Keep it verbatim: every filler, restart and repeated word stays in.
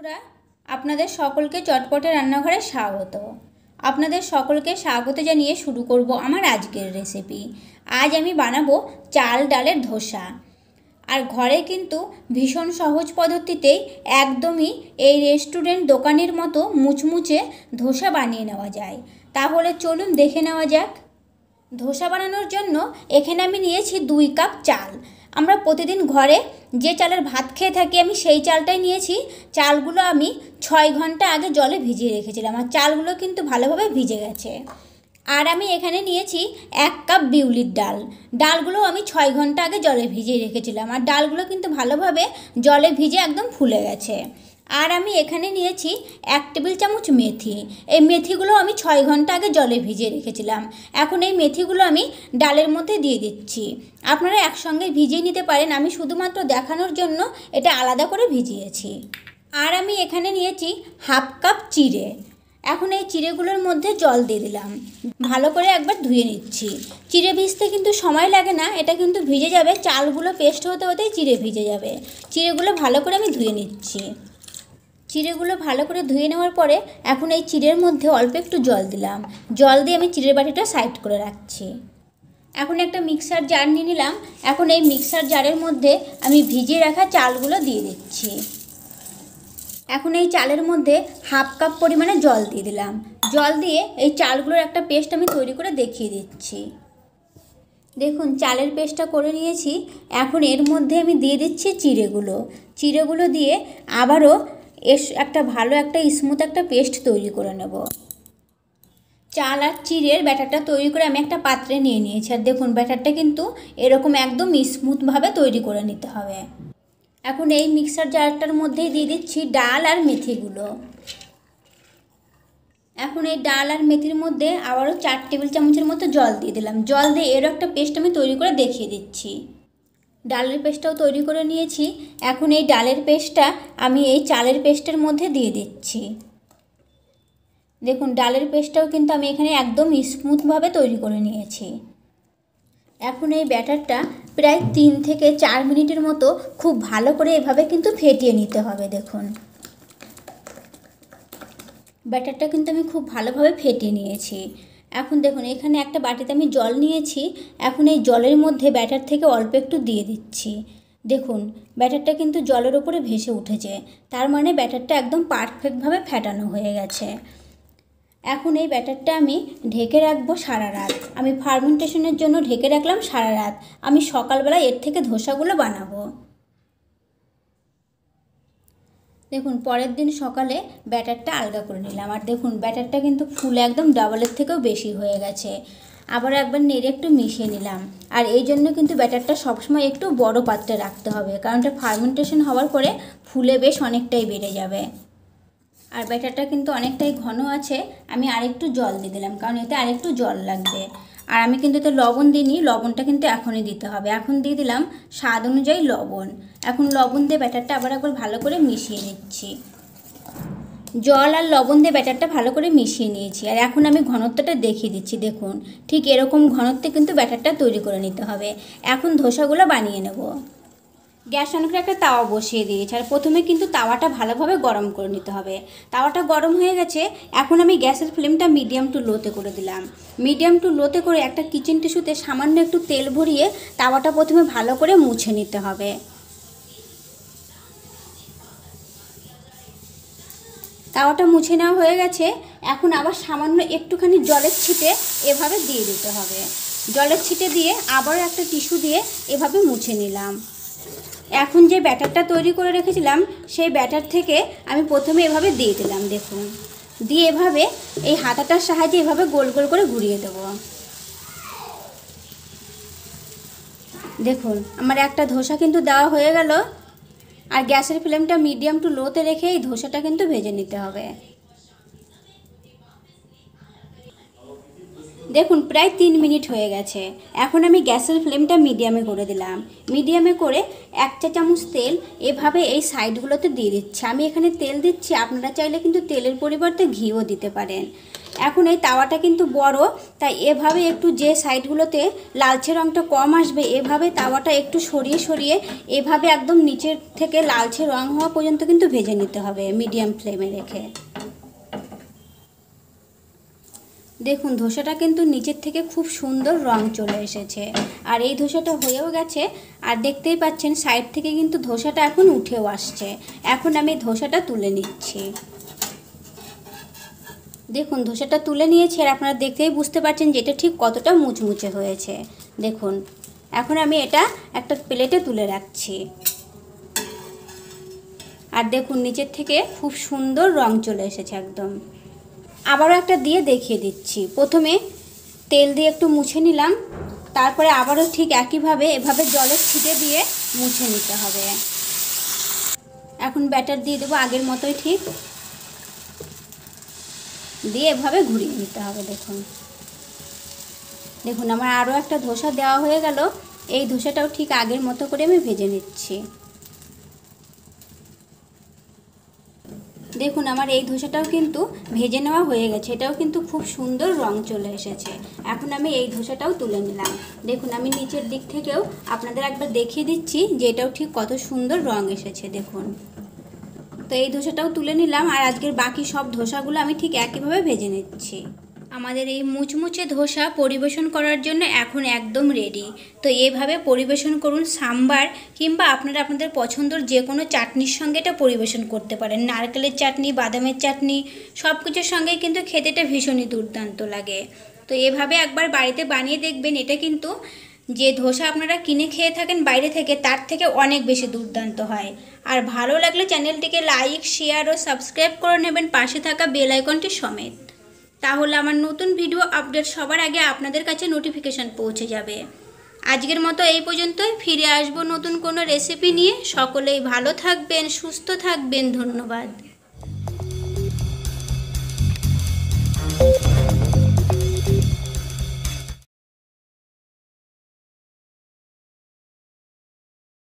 বন্ধুরা, আপনাদের সকলকে চটপটে রান্নাঘরে স্বাগত। আপনাদের সকলকে স্বাগত জানিয়ে শুরু করব আমার আজকের রেসিপি। আজ আমি বানাবো চাল ডালের ধোসা। আর ঘরে কিন্তু ভীষণ সহজ পদ্ধতিতেই একদমই এই রেস্টুরেন্ট দোকানের মতো মুচমুচে ধোসা বানিয়ে নেওয়া যায়। তাহলে চলুন দেখে নেওয়া যাক। ধোসা বানানোর জন্য এখানে আমি নিয়েছি দুই কাপ চাল। আমরা প্রতিদিন ঘরে যে চালের ভাত খেয়ে থাকি আমি সেই চালটাই নিয়েছি। চালগুলো আমি ছয় ঘন্টা আগে জলে ভিজিয়ে রেখেছিলাম, আর চালগুলো কিন্তু ভালোভাবে ভিজে গেছে। আর আমি এখানে নিয়েছি এক কাপ বিউলির ডাল। ডালগুলো আমি ছয় ঘন্টা আগে জলে ভিজিয়ে রেখেছিলাম, আর ডালগুলো কিন্তু ভালোভাবে জলে ভিজে একদম ফুলে গেছে। আর আমি এখানে নিয়েছি এক টেবিল চামচ মেথি। এই মেথিগুলো আমি ছয় ঘন্টা আগে জলে ভিজিয়ে রেখেছিলাম। এখন এই মেথিগুলো আমি ডালের মধ্যে দিয়ে দিচ্ছি। আপনারা একসঙ্গে ভিজিয়ে নিতে পারেন, আমি শুধুমাত্র দেখানোর জন্য এটা আলাদা করে ভিজিয়েছি। আর আমি এখানে নিয়েছি হাফ কাপ চিড়ে। এখন এই চিড়েগুলোর মধ্যে জল দিয়ে দিলাম, ভালো করে একবার ধুয়ে নিচ্ছি। চিড়ে ভিজতে কিন্তু সময় লাগে না, এটা কিন্তু ভিজে যাবে, চালগুলো পেস্ট হতে হতেই চিড়ে ভিজে যাবে। চিড়েগুলো ভালো করে আমি ধুয়ে নিচ্ছি। চিড়েগুলো ভালো করে ধুয়ে নেওয়ার পরে এখন এই চিড়ের মধ্যে অল্প একটু জল দিলাম। জল দিয়ে আমি চিড়ের বাটিটা সাইড করে রাখছি। এখন একটা মিক্সার জার নিয়ে নিলাম। এখন এই মিক্সার জারের মধ্যে আমি ভিজিয়ে রাখা চালগুলো দিয়ে দিচ্ছি। এখন এই চালের মধ্যে হাফ কাপ পরিমাণে জল দিয়ে দিলাম। জল দিয়ে এই চালগুলোর একটা পেস্ট আমি তৈরি করে দেখিয়ে দিচ্ছি। দেখুন চালের পেস্টটা করে নিয়েছি। এখন এর মধ্যে আমি দিয়ে দিচ্ছি চিড়েগুলো। চিড়েগুলো দিয়ে আবারও এর একটা ভালো একটা স্মুথ একটা পেস্ট তৈরি করে নেব। চাল আর চিড়ের ব্যাটারটা তৈরি করে আমি একটা পাত্রে নিয়ে নিয়েছি। আর দেখুন ব্যাটারটা কিন্তু এরকম একদম স্মুথভাবে তৈরি করে নিতে হবে। এখন এই মিক্সার জারটার মধ্যেই দিয়ে দিচ্ছি ডাল আর মেথিগুলো। এখন এই ডাল আর মেথির মধ্যে আবারও চার টেবিল চামচের মতো জল দিয়ে দিলাম। জল দিয়ে এরও একটা পেস্ট আমি তৈরি করে দেখিয়ে দিচ্ছি। ডালের পেস্টটাও তৈরি করে নিয়েছি। এখন এই ডালের পেস্টটা আমি এই চালের পেস্টের মধ্যে দিয়ে দিচ্ছি। দেখুন ডালের পেস্টটাও কিন্তু আমি এখানে একদম স্মুথভাবে তৈরি করে নিয়েছি। এখন এই ব্যাটারটা প্রায় তিন থেকে চার মিনিটের মতো খুব ভালো করে এভাবে কিন্তু ফেটিয়ে নিতে হবে। দেখুন ব্যাটারটা কিন্তু আমি খুব ভালোভাবে ফেটিয়ে নিয়েছি। এখন দেখুন এখানে একটা বাটিতে আমি জল নিয়েছি। এখন এই জলের মধ্যে ব্যাটার থেকে অল্প একটু দিয়ে দিচ্ছি। দেখুন ব্যাটারটা কিন্তু জলের উপরে ভেসে উঠেছে, তার মানে ব্যাটারটা একদম পারফেক্টভাবে ফেটানো হয়ে গেছে। এখন এই ব্যাটারটা আমি ঢেকে রাখবো সারা রাত। আমি ফার্মেন্টেশনের জন্য ঢেকে রাখলাম সারা রাত। আমি সকালবেলা এর থেকে ধোসাগুলো বানাবো। দেখুন পরের দিন সকালে ব্যাটারটা আলগা করে নিলাম। আর দেখুন ব্যাটারটা কিন্তু ফুলে একদম ডাবলের থেকেও বেশি হয়ে গেছে। আবার একবার নেড়ে একটু মিশিয়ে নিলাম। আর এই জন্য কিন্তু ব্যাটারটা সবসময় একটু বড় পাত্রে রাখতে হবে, কারণ এটা ফার্মেন্টেশন হওয়ার পরে ফুলে বেশ অনেকটাই বেড়ে যাবে। আর ব্যাটারটা কিন্তু অনেকটাই ঘন আছে, আমি আরেকটু জল দিয়ে দিলাম, কারণ এতে আরেকটু জল লাগবে। আর আমি কিন্তু এতে লবণ দিইনি, লবণটা কিন্তু এখনই দিতে হবে। এখন দিয়ে দিলাম স্বাদ অনুযায়ী লবণ। এখন লবণ দিয়ে ব্যাটারটা আবার একবার ভালো করে মিশিয়ে নিচ্ছি। জল আর লবণ দিয়ে ব্যাটারটা ভালো করে মিশিয়ে নিয়েছি। আর এখন আমি ঘনত্বটা দেখিয়ে দিচ্ছি। দেখুন ঠিক এরকম ঘনত্বে কিন্তু ব্যাটারটা তৈরি করে নিতে হবে। এখন ধোসাগুলো বানিয়ে নেব। গ্যাস অন করে একটা তাওয়া বসিয়ে দিয়েছি। আর প্রথমে কিন্তু তাওয়াটা ভালোভাবে গরম করে নিতে হবে। তাওয়াটা গরম হয়ে গেছে। এখন আমি গ্যাসের ফ্লেমটা মিডিয়াম টু লোতে করে দিলাম। মিডিয়াম টু লোতে করে একটা কিচেন টিস্যুতে সামান্য একটু তেল ভরিয়ে তাওয়াটা প্রথমে ভালো করে মুছে নিতে হবে। তাওয়াটা মুছে নেওয়া হয়ে গেছে। এখন আবার সামান্য একটুখানি জলের ছিটে এভাবে দিয়ে দিতে হবে। জলের ছিটে দিয়ে আবারও একটা টিস্যু দিয়ে এভাবে মুছে নিলাম। এখন যে ব্যাটারটা তৈরি করে রেখেছিলাম সেই ব্যাটার থেকে আমি প্রথমে এভাবে দিয়ে দিলাম। দেখুন দিয়ে এভাবে এই হাতাটার সাহায্যে এভাবে গোল গোল করে ঘুরিয়ে দেব। দেখুন আমার একটা ধোসা কিন্তু দেওয়া হয়ে গেল। আর গ্যাসের ফ্লেমটা মিডিয়াম টু লোতে রেখে এই ধোসাটা কিন্তু ভেজে নিতে হবে। দেখুন প্রায় তিন মিনিট হয়ে গেছে। এখন আমি গ্যাসের ফ্লেমটা মিডিয়ামে করে দিলাম। মিডিয়ামে করে এক চা চামচ তেল এভাবে এই সাইডগুলোতে দিয়ে দিচ্ছি। আমি এখানে তেল দিচ্ছি, আপনারা চাইলে কিন্তু তেলের পরিবর্তে ঘিও দিতে পারেন। এখন এই তাওয়াটা কিন্তু বড়, তাই এভাবে একটু যে সাইডগুলোতে লালচে রঙটা কম আসবে এভাবে তাওয়াটা একটু সরিয়ে সরিয়ে এভাবে একদম নিচের থেকে লালচে রঙ হওয়া পর্যন্ত কিন্তু ভেজে নিতে হবে মিডিয়াম ফ্লেমে রেখে। দেখুন ধোসাটা কিন্তু নিচের থেকে খুব সুন্দর রং চলে এসেছে, আর এই ধোসাটা হয়েও গেছে। আর দেখতেই পাচ্ছেন সাইড থেকে কিন্তু ধোসাটা এখন উঠেও আসছে। এখন আমি ধোসাটা তুলে নিচ্ছি। দেখুন ধোসাটা তুলে নিয়েছি, আর আপনারা দেখতেই বুঝতে পারছেন যে এটা ঠিক কতটা মুচমুচে হয়েছে। দেখুন এখন আমি এটা একটা প্লেটে তুলে রাখছি। আর দেখুন নিচের থেকে খুব সুন্দর রং চলে এসেছে একদম। আবারও একটা দিয়ে দেখিয়ে দিচ্ছি। প্রথমে তেল দিয়ে একটু মুছে নিলাম, তারপরে আবারও ঠিক একইভাবে এভাবে জলের ছিটে দিয়ে মুছে নিতে হবে। এখন ব্যাটার দিয়ে দেবো আগের মতোই, ঠিক দিয়ে এভাবে ঘুরিয়ে নিতে হবে। দেখুন দেখুন আমার আরও একটা ধোসা দেওয়া হয়ে গেল। এই ধোসাটাও ঠিক আগের মতো করে আমি ভেজে নিচ্ছি। দেখুন আমার এই ধোসাটাও কিন্তু ভেজে নেওয়া হয়ে গেছে, এটাও কিন্তু খুব সুন্দর রং চলে এসেছে। এখন আমি এই ধোসাটাও তুলে নিলাম। দেখুন আমি নিচের দিক থেকেও আপনাদের একবার দেখিয়ে দিচ্ছি যে এটাও ঠিক কত সুন্দর রং এসেছে। দেখুন তো এই ধোসাটাও তুলে নিলাম, আর আজকের বাকি সব ধোসাগুলো আমি ঠিক একইভাবে ভেজে নিচ্ছি। আমাদের এই মুচমুচে ধোসা পরিবেশন করার জন্য এখন একদম রেডি। তো এইভাবে পরিবেশন করুন সাম্বার কিংবা আপনারা আপনাদের পছন্দের যে কোনো চাটনির সঙ্গে এটা পরিবেশন করতে পারেন। নারকেলের চাটনি, বাদামের চাটনি সব কিছুর সঙ্গেই কিন্তু খেতে এটা ভীষণই দুর্দান্ত লাগে। তো এভাবে একবার বাড়িতে বানিয়ে দেখবেন, এটা কিন্তু যে ধোসা আপনারা কিনে খেয়ে থাকেন বাইরে থেকে তার থেকে অনেক বেশি দুর্দান্ত হয়। আর ভালো লাগলে চ্যানেলটিকে লাইক, শেয়ার ও সাবস্ক্রাইব করে নেবেন পাশে থাকা বেল আইকনটি সমেত। তাহলে আমার নতুন ভিডিও আপডেট সবার আগে আপনাদের কাছে নোটিফিকেশান পৌঁছে যাবে। আজকের মতো এই পর্যন্তই, ফিরে আসবো নতুন কোনো রেসিপি নিয়ে। সকলেই ভালো থাকবেন, সুস্থ থাকবেন। ধন্যবাদ।